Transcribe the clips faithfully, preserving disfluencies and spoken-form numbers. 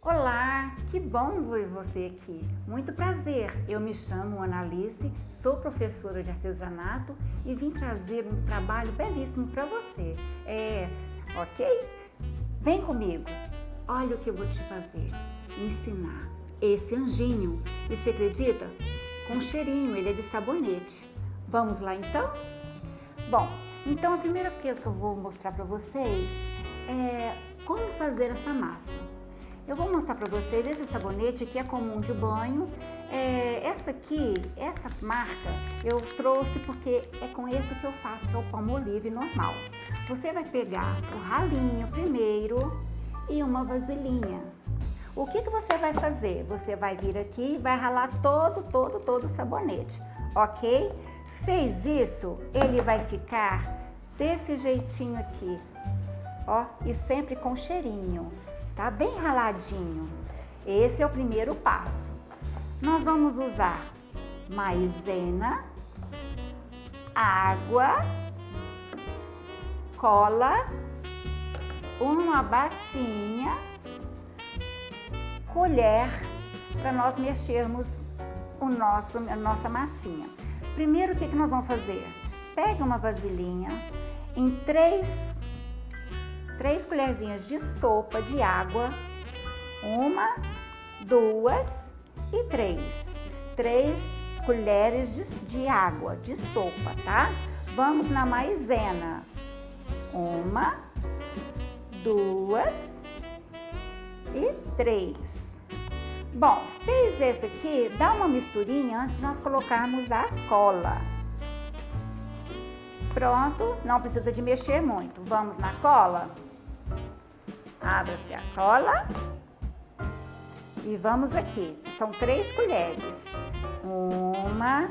Olá, que bom ver você aqui. Muito prazer. Eu me chamo Ana Alice, sou professora de artesanato e vim trazer um trabalho belíssimo para você. É, ok? Vem comigo. Olha o que eu vou te fazer. Ensinar esse anjinho. E você acredita? Com cheirinho, ele é de sabonete. Vamos lá então? Bom, então a primeira coisa que eu vou mostrar para vocês é como fazer essa massa. Eu vou mostrar para vocês esse sabonete que é comum de banho. É, essa aqui, essa marca, eu trouxe porque é com esse que eu faço, que é o Palmolive normal. Você vai pegar o ralinho primeiro e uma vasilhinha. O que que você vai fazer? Você vai vir aqui e vai ralar todo, todo, todo o sabonete, ok? Fez isso, ele vai ficar desse jeitinho aqui, ó, e sempre com cheirinho. Tá bem raladinho. Esse é o primeiro passo. Nós vamos usar maisena, água, cola, uma bacinha, colher para nós mexermos o nosso, a nossa massinha. Primeiro, o que que nós vamos fazer? Pega uma vasilhinha, em três Três colherzinhas de sopa de água, uma, duas e três. Três colheres de, de água, de sopa, tá? Vamos na maisena. Uma, duas e três. Bom, fez esse aqui, dá uma misturinha antes de nós colocarmos a cola. Pronto, não precisa de mexer muito. Vamos na cola? Abre-se a cola e vamos aqui. São três colheres. Uma,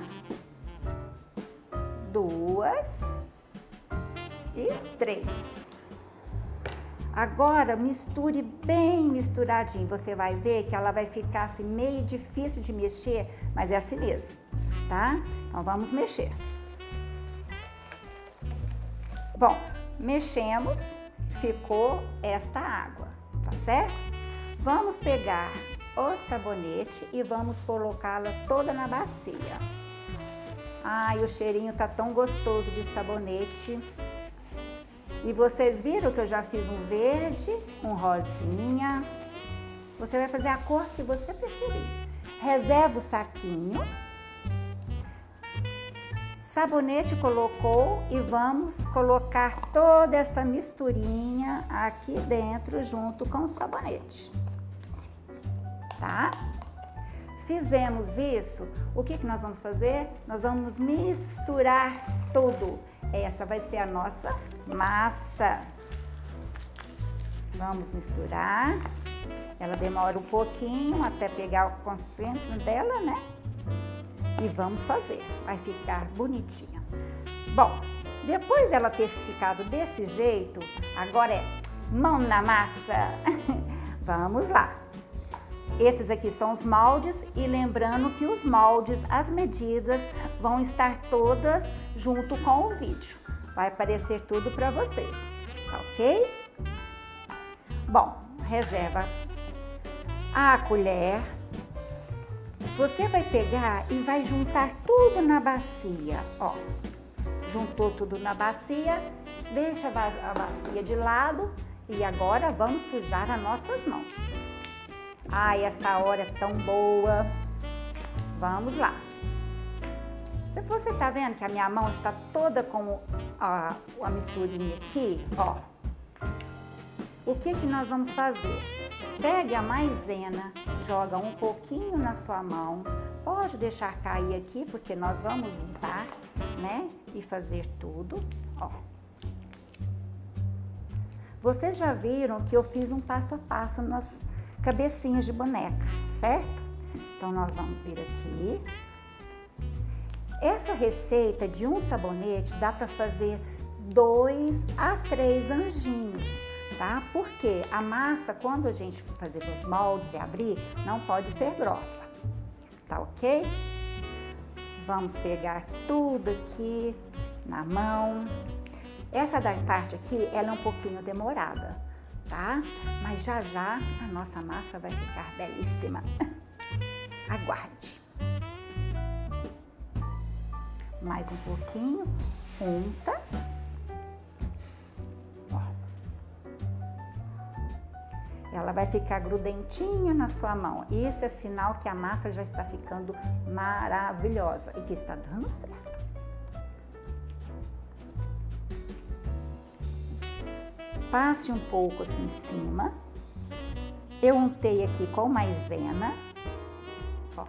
duas e três. Agora misture bem misturadinho. Você vai ver que ela vai ficar assim meio difícil de mexer, mas é assim mesmo, tá? Então vamos mexer. Bom, mexemos, ficou esta água, tá certo? Vamos pegar o sabonete e vamos colocá-la toda na bacia. Ai, o cheirinho tá tão gostoso de sabonete. E vocês viram que eu já fiz um verde, um rosinha. Você vai fazer a cor que você preferir. Reserva o saquinho. Sabonete colocou e vamos colocar toda essa misturinha aqui dentro junto com o sabonete, tá? Fizemos isso, o que que nós vamos fazer? Nós vamos misturar tudo. Essa vai ser a nossa massa. Vamos misturar. Ela demora um pouquinho até pegar o concentro dela, né? E vamos fazer, vai ficar bonitinha. Bom, depois dela ter ficado desse jeito, agora é mão na massa. Vamos lá. Esses aqui são os moldes e lembrando que os moldes, as medidas vão estar todas junto com o vídeo. Vai aparecer tudo para vocês, tá ok? Bom, reserva a colher. Você vai pegar e vai juntar tudo na bacia, ó. Juntou tudo na bacia, deixa a bacia de lado e agora vamos sujar as nossas mãos. Ai, essa hora é tão boa. Vamos lá. Se você está vendo que a minha mão está toda com a, a misturinha aqui, ó. O que que nós vamos fazer? Pegue a maisena, joga um pouquinho na sua mão, pode deixar cair aqui, porque nós vamos untar, né? E fazer tudo, ó. Vocês já viram que eu fiz um passo a passo nas cabecinhas de boneca, certo? Então, nós vamos vir aqui. Essa receita de um sabonete dá para fazer dois a três anjinhos. Tá? Porque a massa, quando a gente for fazer os moldes e abrir, não pode ser grossa, tá ok? Vamos pegar tudo aqui na mão. Essa da parte aqui, ela é um pouquinho demorada, tá? Mas já já a nossa massa vai ficar belíssima. Aguarde. Mais um pouquinho, unta. Ó. Ela vai ficar grudentinha na sua mão. Isso é sinal que a massa já está ficando maravilhosa e que está dando certo. Passe um pouco aqui em cima. Eu untei aqui com maisena. Ó.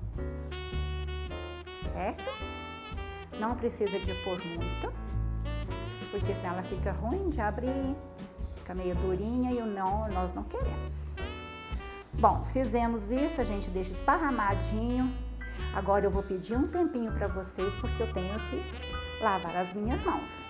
Certo? Não precisa de pôr muito, porque senão ela fica ruim de abrir, fica meio durinha e o não, nós não queremos. Bom, fizemos isso, a gente deixa esparramadinho. Agora eu vou pedir um tempinho para vocês, porque eu tenho que lavar as minhas mãos.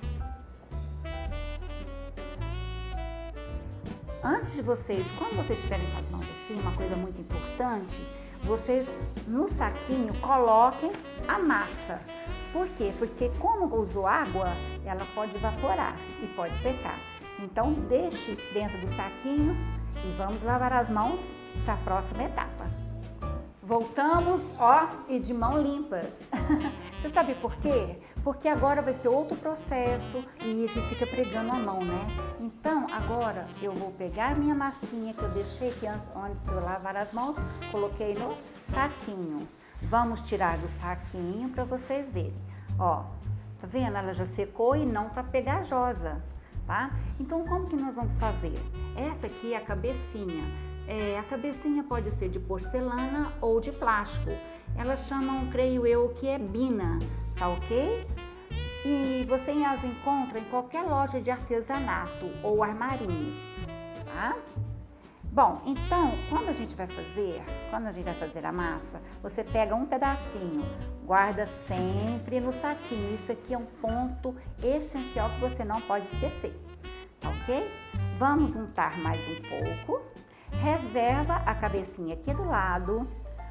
Antes de vocês, quando vocês estiverem com as mãos assim, uma coisa muito importante, vocês no saquinho coloquem a massa. Por quê? Porque como usou água, ela pode evaporar e pode secar. Então deixe dentro do saquinho e vamos lavar as mãos para a próxima etapa. Voltamos, ó, e de mãos limpas. Você sabe por quê? Porque agora vai ser outro processo e a gente fica pregando a mão, né? Então, agora eu vou pegar minha massinha que eu deixei aqui antes, antes de eu lavar as mãos, coloquei no saquinho. Vamos tirar do saquinho para vocês verem. Ó, tá vendo? Ela já secou e não tá pegajosa, tá? Então, como que nós vamos fazer? Essa aqui é a cabecinha. É, a cabecinha pode ser de porcelana ou de plástico. Elas chamam, creio eu, que é bina, tá ok? E você as encontra em qualquer loja de artesanato ou armarinhos, tá? Bom, então, quando a gente vai fazer, quando a gente vai fazer a massa, você pega um pedacinho, guarda sempre no saquinho. Isso aqui é um ponto essencial que você não pode esquecer, tá ok? Vamos untar mais um pouco. Reserva a cabecinha aqui do lado.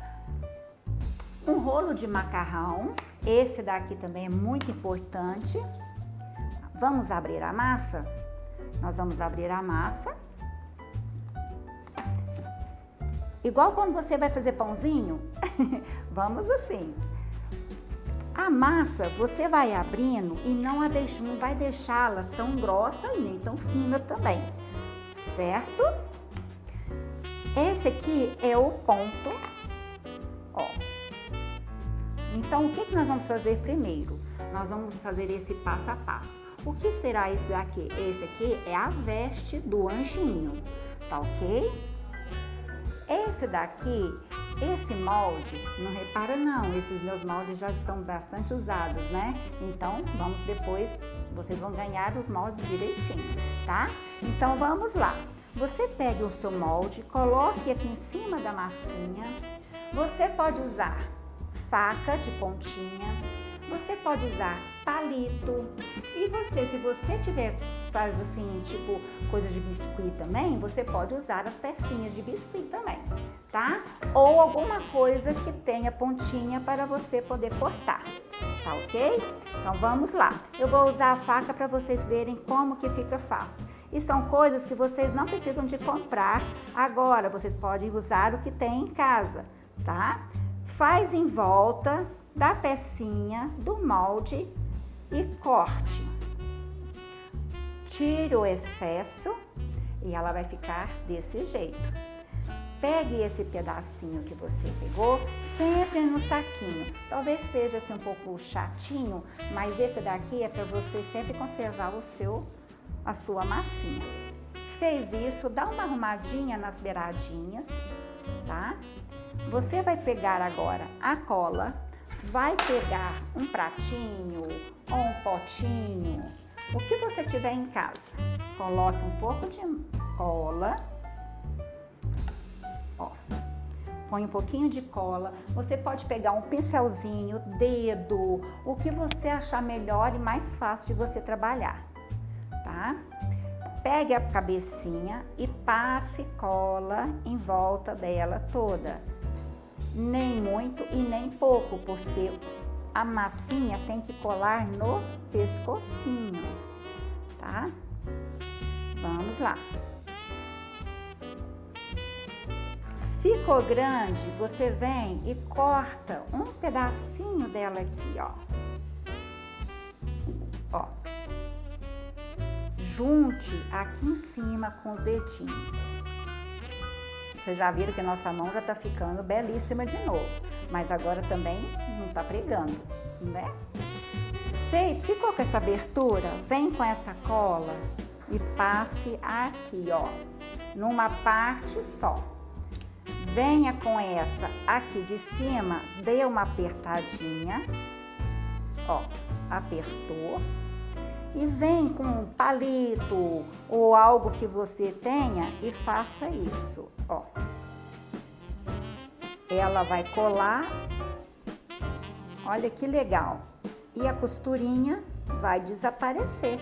Um rolo de macarrão, esse daqui também é muito importante. Vamos abrir a massa? Nós vamos abrir a massa. Igual quando você vai fazer pãozinho, vamos assim. A massa você vai abrindo e não, a deixa, não vai deixá-la tão grossa e nem tão fina também, certo? Esse aqui é o ponto, ó. Então, o que, que nós vamos fazer primeiro? Nós vamos fazer esse passo a passo. O que será esse daqui? Esse aqui é a veste do anjinho, tá ok? Esse daqui, esse molde, não repara não, esses meus moldes já estão bastante usados, né? Então, vamos depois, vocês vão ganhar os moldes direitinho, tá? Então, vamos lá. Você pega o seu molde, coloque aqui em cima da massinha. Você pode usar faca de pontinha, você pode usar palito. E você, se você tiver, faz assim, tipo coisa de biscuit também, você pode usar as pecinhas de biscuit também, tá? Ou alguma coisa que tenha pontinha para você poder cortar, tá ok? Então vamos lá. Eu vou usar a faca para vocês verem como que fica fácil. E são coisas que vocês não precisam de comprar agora, vocês podem usar o que tem em casa, tá? Faz em volta da pecinha do molde e corte. Tire o excesso e ela vai ficar desse jeito. Pegue esse pedacinho que você pegou, sempre no saquinho. Talvez seja assim um pouco chatinho, mas esse daqui é para você sempre conservar o seu, a sua massinha. Fez isso, dá uma arrumadinha nas beiradinhas, tá? Você vai pegar agora a cola, vai pegar um pratinho ou um potinho, o que você tiver em casa. Coloque um pouco de cola, ó, põe um pouquinho de cola. Você pode pegar um pincelzinho, dedo, o que você achar melhor e mais fácil de você trabalhar, tá? Pegue a cabecinha e passe cola em volta dela toda. Nem muito e nem pouco, porque a massinha tem que colar no pescocinho, tá? Vamos lá. Ficou grande, você vem e corta um pedacinho dela aqui, ó. Ó. Junte aqui em cima com os dedinhos. Vocês já viram que a nossa mão já tá ficando belíssima de novo. Mas agora também não tá pregando, né? Feito, ficou com essa abertura? Vem com essa cola e passe aqui, ó. Numa parte só. Venha com essa aqui de cima, dê uma apertadinha. Ó, apertou. E vem com um palito ou algo que você tenha e faça isso, ó. Ela vai colar, olha que legal. E a costurinha vai desaparecer.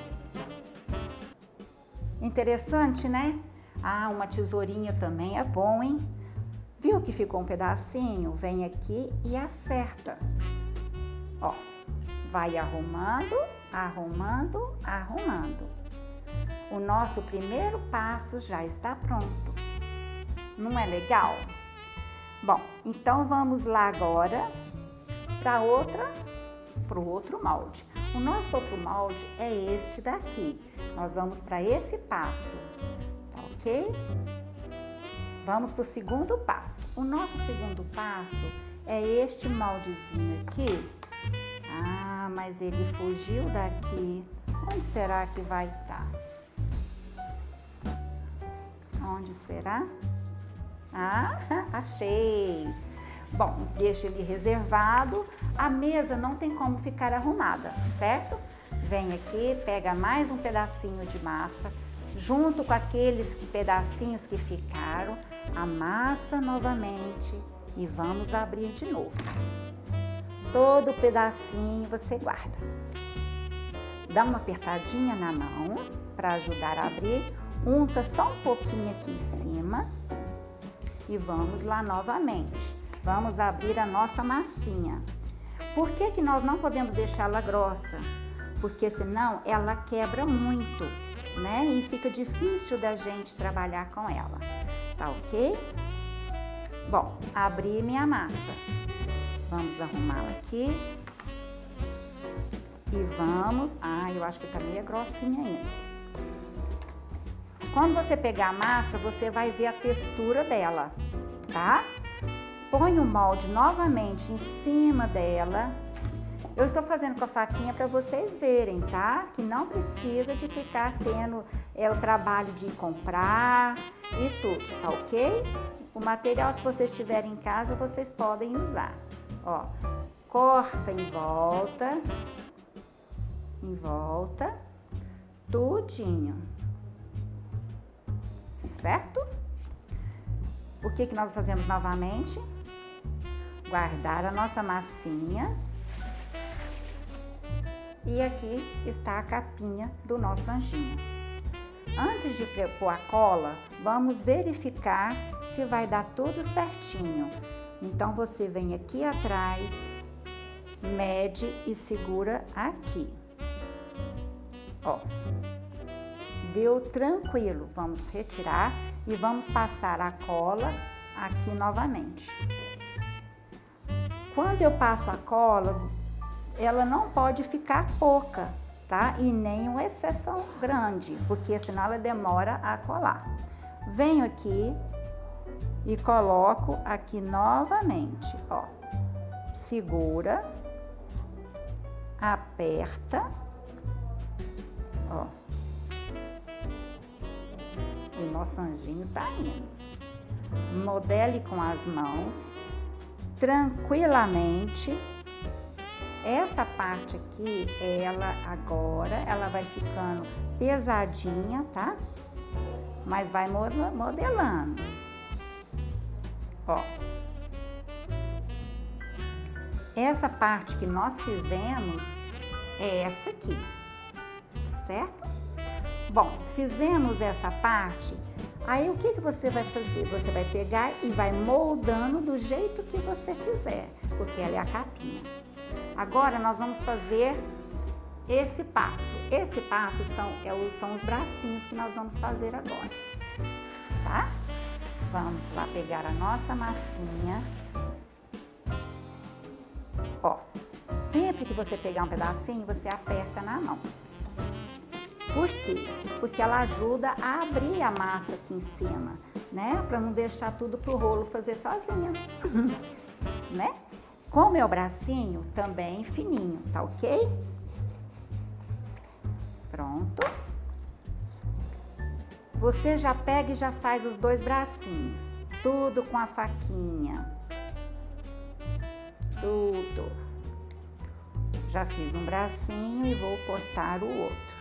Interessante, né? Ah, uma tesourinha também é bom, hein? Viu que ficou um pedacinho? Vem aqui e acerta. Ó, vai arrumando, arrumando, arrumando. O nosso primeiro passo já está pronto. Não é legal? Bom, então vamos lá agora para outra, para o outro molde. O nosso outro molde é este daqui. Nós vamos para esse passo, tá ok? Vamos para o segundo passo. O nosso segundo passo é este moldezinho aqui. Ah, mas ele fugiu daqui. Onde será que vai estar? Onde será? Ah, achei! Bom, deixa ele reservado. A mesa não tem como ficar arrumada, certo? Vem aqui, pega mais um pedacinho de massa, junto com aqueles pedacinhos que ficaram, amassa novamente e vamos abrir de novo. Todo pedacinho você guarda. Dá uma apertadinha na mão para ajudar a abrir, unta só um pouquinho aqui em cima e vamos lá novamente. Vamos abrir a nossa massinha. Por que que nós não podemos deixá-la grossa? Porque senão ela quebra muito, né? E fica difícil da gente trabalhar com ela, tá ok? Bom, abri minha massa. Vamos arrumá-la aqui. E vamos... Ah, eu acho que tá meio grossinha ainda. Quando você pegar a massa, você vai ver a textura dela, tá? Põe o molde novamente em cima dela. Eu estou fazendo com a faquinha para vocês verem, tá? Que não precisa de ficar tendo é, o trabalho de comprar e tudo, tá ok? O material que vocês tiverem em casa, vocês podem usar. Ó, corta em volta, em volta, tudinho, certo? O que que nós fazemos novamente? Guardar a nossa massinha. E aqui está a capinha do nosso anjinho. Antes de pôr a cola, vamos verificar se vai dar tudo certinho. Então, você vem aqui atrás, mede e segura aqui. Ó, deu tranquilo. Vamos retirar e vamos passar a cola aqui novamente. Quando eu passo a cola, ela não pode ficar pouca, tá? E nem uma exceção grande, porque senão ela demora a colar. Venho aqui e coloco aqui novamente, ó. Segura, aperta, ó. E o nosso anjinho tá indo. Modele com as mãos, tranquilamente. Essa parte aqui, ela agora, ela vai ficando pesadinha, tá? Mas vai modelando. Ó. Essa parte que nós fizemos é essa aqui, certo? Bom, fizemos essa parte, aí o que que você vai fazer? Você vai pegar e vai moldando do jeito que você quiser, porque ela é a capinha. Agora, nós vamos fazer esse passo. Esse passo são, é o, são os bracinhos que nós vamos fazer agora, tá? Vamos lá pegar a nossa massinha. Ó, sempre que você pegar um pedacinho, você aperta na mão. Por quê? Porque ela ajuda a abrir a massa aqui em cima, né? Para não deixar tudo pro rolo fazer sozinha, né? Com o meu bracinho também fininho, tá ok? Pronto. Você já pega e já faz os dois bracinhos, tudo com a faquinha. Tudo. Já fiz um bracinho e vou cortar o outro.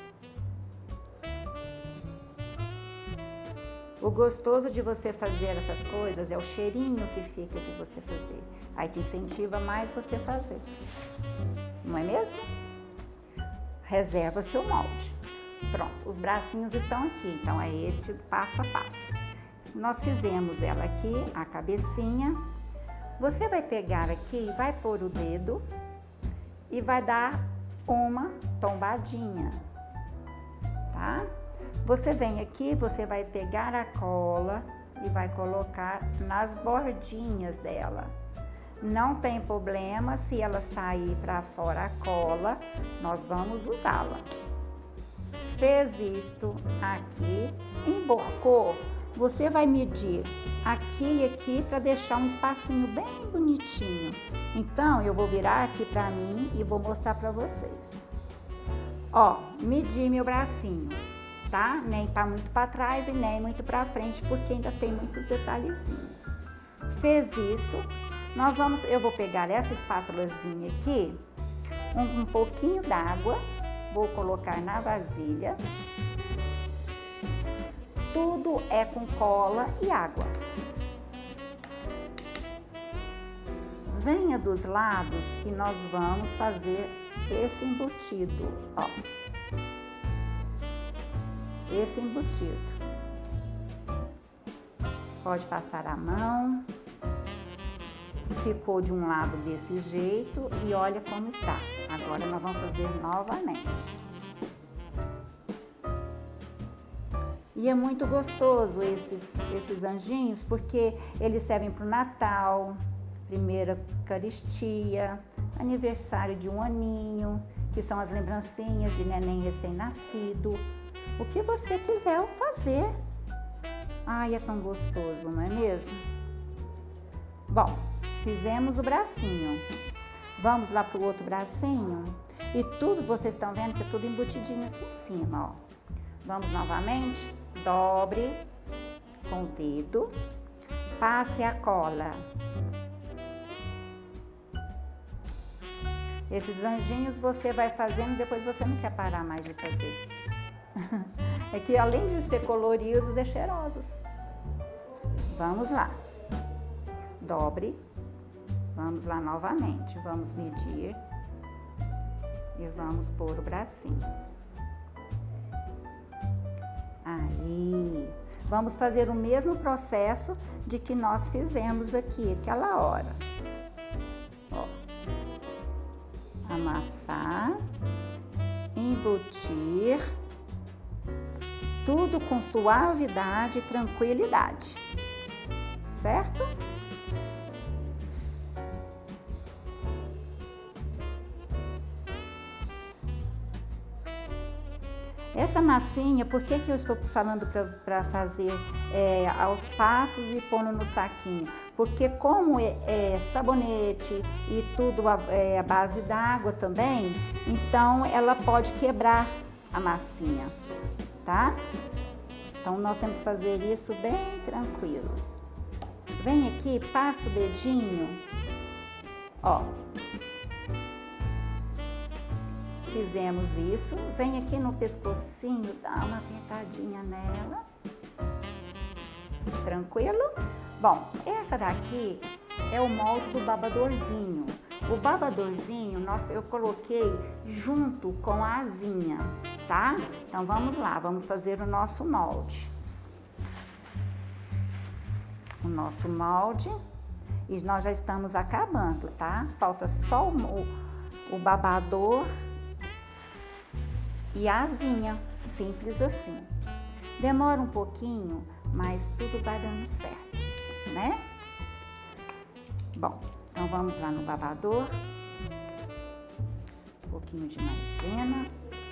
O gostoso de você fazer essas coisas é o cheirinho que fica de você fazer. Aí te incentiva mais você fazer. Não é mesmo? Reserva seu molde. Pronto, os bracinhos estão aqui, então é este passo a passo. Nós fizemos ela aqui, a cabecinha. Você vai pegar aqui, vai pôr o dedo e vai dar uma tombadinha, tá? Você vem aqui, você vai pegar a cola e vai colocar nas bordinhas dela. Não tem problema se ela sair para fora a cola, nós vamos usá-la. Fez isto aqui, emborcou, você vai medir aqui e aqui para deixar um espacinho bem bonitinho. Então, eu vou virar aqui para mim e vou mostrar para vocês. Ó, medi meu bracinho, tá? Nem para muito para trás e nem muito para frente, porque ainda tem muitos detalhezinhos. Fez isso, nós vamos, eu vou pegar essa espátulazinha aqui, um, um pouquinho d'água, vou colocar na vasilha. Tudo é com cola e água. Venha dos lados e nós vamos fazer esse embutido, ó. Esse embutido. Pode passar a mão. Ficou de um lado desse jeito e olha como está. Agora nós vamos fazer novamente. E é muito gostoso esses, esses anjinhos, porque eles servem para o Natal, primeira Eucaristia, aniversário de um aninho, que são as lembrancinhas de neném recém-nascido. O que você quiser fazer. Ai, é tão gostoso, não é mesmo? Bom, fizemos o bracinho. Vamos lá para o outro bracinho. E tudo, vocês estão vendo que é tudo embutidinho aqui em cima, ó. Vamos novamente. Dobre com o dedo. Passe a cola. Esses anjinhos você vai fazendo, depois você não quer parar mais de fazer. É que além de ser coloridos, é cheirosos. Vamos lá. Dobre. Vamos lá novamente. Vamos medir. E vamos pôr o bracinho. Aí. Vamos fazer o mesmo processo de que nós fizemos aqui, aquela hora. Ó. Amassar. Embutir. Tudo com suavidade e tranquilidade. Certo? Essa massinha, por que que eu estou falando para fazer é, aos passos e pondo no saquinho? Porque como é, é sabonete e tudo a, é, a base d'água também, então ela pode quebrar a massinha, tá? Então nós temos que fazer isso bem tranquilos. Vem aqui, passa o dedinho, ó. Fizemos isso, vem aqui no pescocinho, dá uma apertadinha nela. Tranquilo? Bom, essa daqui é o molde do babadorzinho. O babadorzinho nós, eu coloquei junto com a asinha, tá? Então vamos lá, vamos fazer o nosso molde. O nosso molde. E nós já estamos acabando, tá? Falta só o, o babador e a asinha, simples assim. Demora um pouquinho, mas tudo vai dando certo, né? Bom, então vamos lá no babador. Um pouquinho de maisena.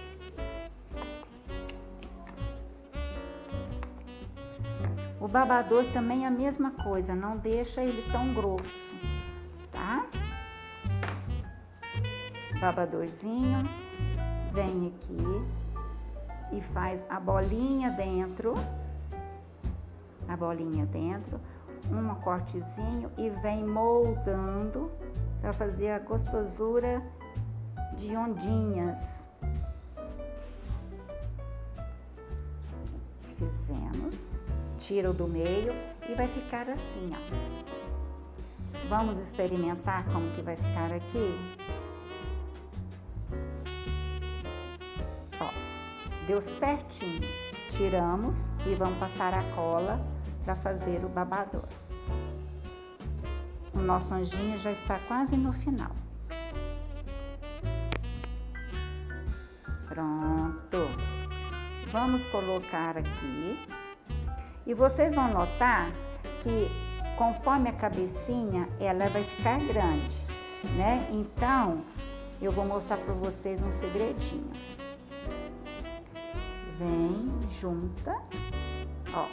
O babador também é a mesma coisa, não deixa ele tão grosso, tá? Babadorzinho, vem aqui e faz a bolinha dentro, a bolinha dentro, um cortezinho e vem moldando para fazer a gostosura de ondinhas. Fizemos, tira o do meio e vai ficar assim, ó. Vamos experimentar como que vai ficar aqui? Ó, deu certinho. Tiramos e vamos passar a cola para fazer o babador. O nosso anjinho já está quase no final. Pronto. Vamos colocar aqui. E vocês vão notar que conforme a cabecinha, ela vai ficar grande, né? Então, eu vou mostrar para vocês um segredinho. Vem, junta, ó.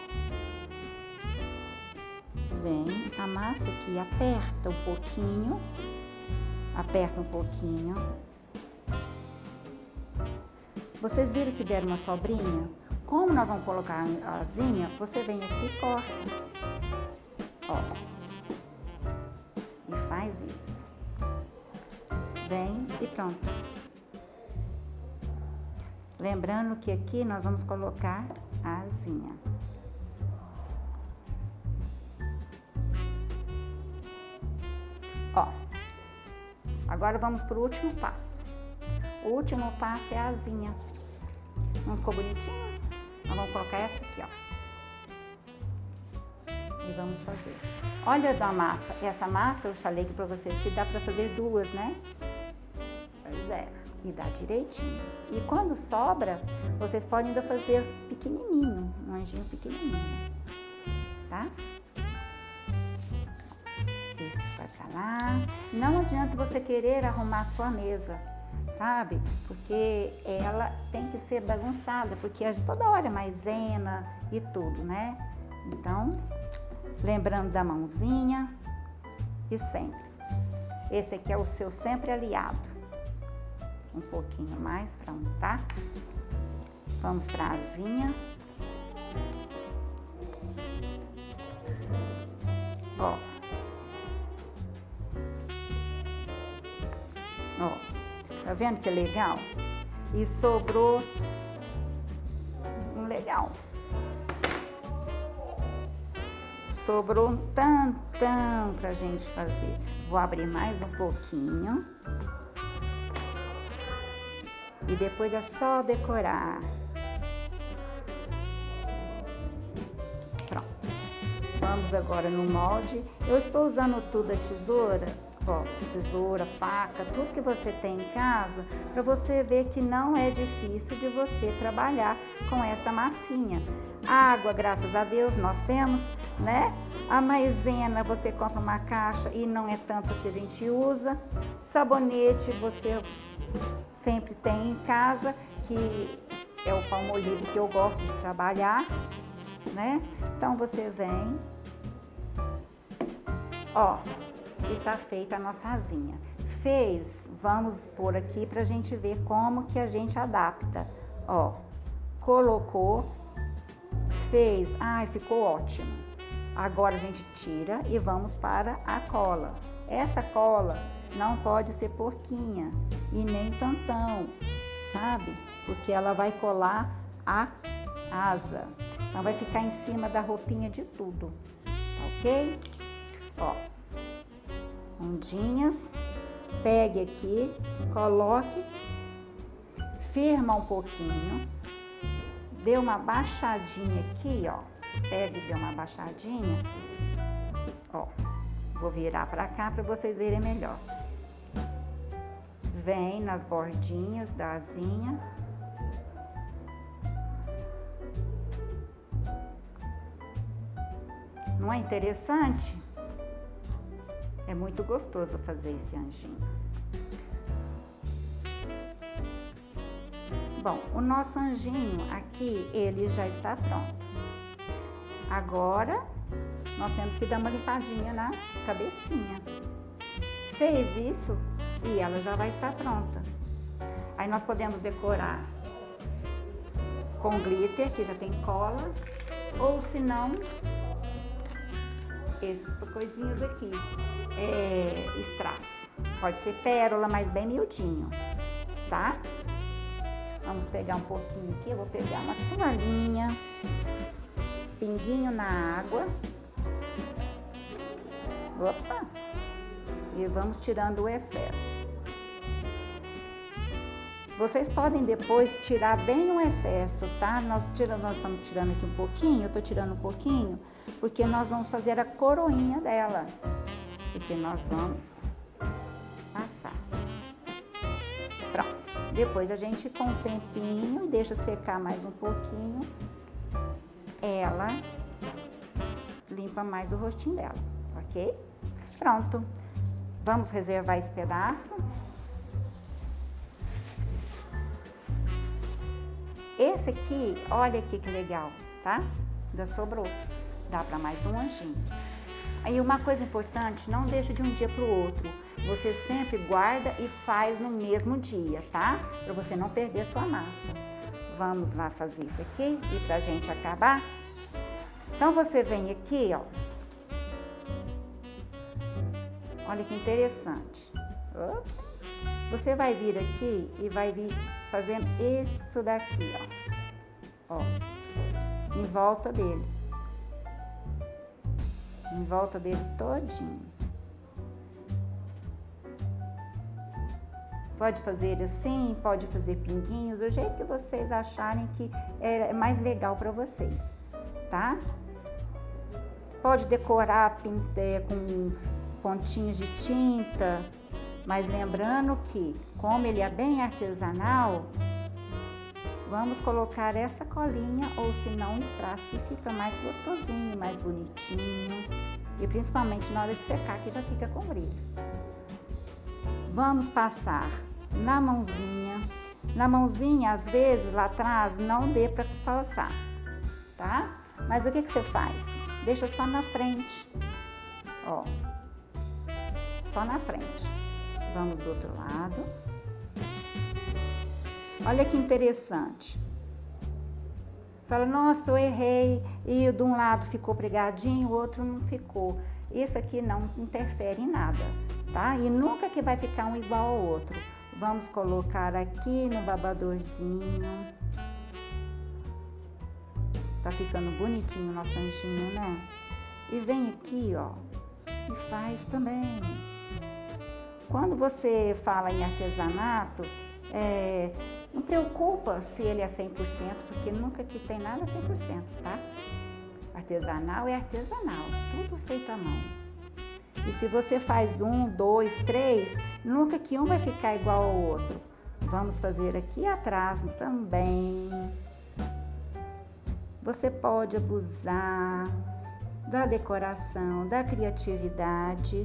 Vem, amassa aqui, aperta um pouquinho, aperta um pouquinho. Vocês viram que deram uma sobrinha? Como nós vamos colocar a asinha, você vem aqui e corta. Ó. E faz isso. Vem e pronto. Lembrando que aqui nós vamos colocar a asinha. Ó. Agora vamos para o último passo. O último passo é a asinha. Não ficou bonitinho? Nós vamos colocar essa aqui, ó. E vamos fazer. Olha da massa. Essa massa eu falei aqui pra vocês que dá pra fazer duas, né? Pois é. E dá direitinho. E quando sobra, vocês podem ainda fazer pequenininho. Um anjinho pequenininho. Tá? Esse vai pra lá. Não adianta você querer arrumar a sua mesa, sabe? Porque ela tem que ser bagunçada, porque a gente toda hora é maisena e tudo, né? Então, lembrando da mãozinha e sempre. Esse aqui é o seu sempre aliado. Um pouquinho mais para untar. Vamos para a asinha. Ó. Ó. Tá vendo que é legal? E sobrou um legal. Sobrou um tantão pra gente fazer. Vou abrir mais um pouquinho. E depois é só decorar. Pronto. Vamos agora no molde. Eu estou usando tudo a tesoura. Ó, tesoura, faca, tudo que você tem em casa, para você ver que não é difícil de você trabalhar com esta massinha. Água, graças a Deus, nós temos, né? A maisena, você compra uma caixa e não é tanto que a gente usa. Sabonete, você sempre tem em casa, que é o Palmolive que eu gosto de trabalhar, né? Então, você vem, ó, e tá feita a nossa asinha. Fez, vamos pôr aqui pra gente ver como que a gente adapta. Ó, colocou, fez, ai, ficou ótimo. Agora a gente tira e vamos para a cola. Essa cola não pode ser porquinha e nem tantão, sabe? Porque ela vai colar a asa. Então vai ficar em cima da roupinha de tudo, tá ok? Ó. Ondinhas, pegue aqui, coloque, firma um pouquinho, dê uma baixadinha aqui, ó, pega e dê uma baixadinha, ó, vou virar pra cá pra vocês verem melhor. Vem nas bordinhas da asinha Não é interessante? É muito gostoso fazer esse anjinho. Bom, o nosso anjinho aqui, ele já está pronto. Agora, nós temos que dar uma limpadinha na cabecinha. Fez isso e ela já vai estar pronta. Aí nós podemos decorar com glitter, que já tem cola, ou se não, essas coisinhas aqui, é, strass. Pode ser pérola, mas bem miudinho, tá? Vamos pegar um pouquinho aqui, eu vou pegar uma toalhinha, pinguinho na água. Opa! E vamos tirando o excesso. Vocês podem depois tirar bem o excesso, tá? Nós, tiramos, nós estamos tirando aqui um pouquinho, eu tô tirando um pouquinho, porque nós vamos fazer a coroinha dela. Porque nós vamos passar. Pronto. Depois a gente, com o tempinho, deixa secar mais um pouquinho. Ela limpa mais o rostinho dela, ok? Pronto. Vamos reservar esse pedaço. Esse aqui, olha aqui que legal, tá? Ainda sobrou. Dá para mais um anjinho. Aí uma coisa importante, não deixa de um dia para o outro. Você sempre guarda e faz no mesmo dia, tá? Para você não perder sua massa. Vamos lá fazer isso aqui e pra gente acabar. Então você vem aqui, ó. Olha que interessante. Você vai vir aqui e vai vir fazendo isso daqui, ó. Ó, em volta dele. Em volta dele todinho. Pode fazer assim, pode fazer pinguinhos, do jeito que vocês acharem que é mais legal para vocês, tá? Pode decorar com pontinhos de tinta, mas lembrando que, como ele é bem artesanal, vamos colocar essa colinha ou se não strass, que fica mais gostosinho, mais bonitinho e principalmente na hora de secar, que já fica com brilho. Vamos passar na mãozinha. Na mãozinha, às vezes, lá atrás, não dê para passar, tá? Mas o que que você faz? Deixa só na frente, ó. Só na frente. Vamos do outro lado. Olha que interessante. Fala, nossa, eu errei e de um lado ficou pregadinho, o outro não ficou. Isso aqui não interfere em nada, tá? E nunca que vai ficar um igual ao outro. Vamos colocar aqui no babadorzinho. Tá ficando bonitinho o nosso anjinho, né? E vem aqui, ó, e faz também. Quando você fala em artesanato, é, não preocupa se ele é cem por cento, porque nunca que tem nada cem por cento, tá? Artesanal é artesanal, tudo feito à mão. E se você faz um, dois, três, nunca que um vai ficar igual ao outro. Vamos fazer aqui atrás também. Você pode abusar da decoração, da criatividade.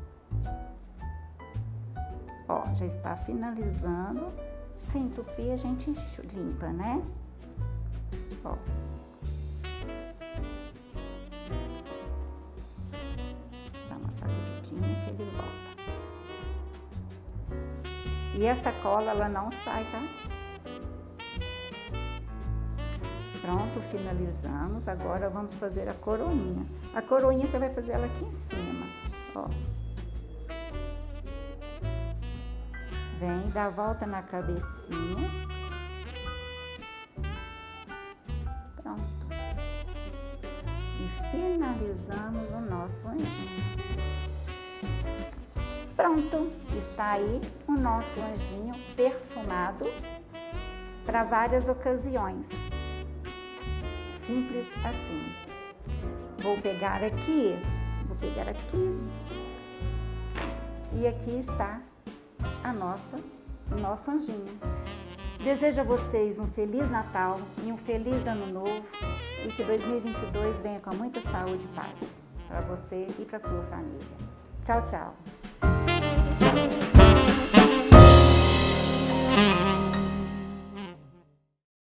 Ó, já está finalizando. Se entupir, a gente limpa, né? Ó. Dá uma sacudidinha que ele volta. E essa cola, ela não sai, tá? Pronto, finalizamos. Agora vamos fazer a coroinha. A coroinha você vai fazer ela aqui em cima, ó. Vem, dá a volta na cabecinha. Pronto. E finalizamos o nosso anjinho. Pronto, está aí o nosso anjinho perfumado para várias ocasiões. Simples assim. Vou pegar aqui, vou pegar aqui. E aqui está a nossa, o nosso anjinho. Desejo a vocês um Feliz Natal e um Feliz Ano Novo e que dois mil e vinte e dois venha com muita saúde e paz. para você e para sua família. Tchau, tchau.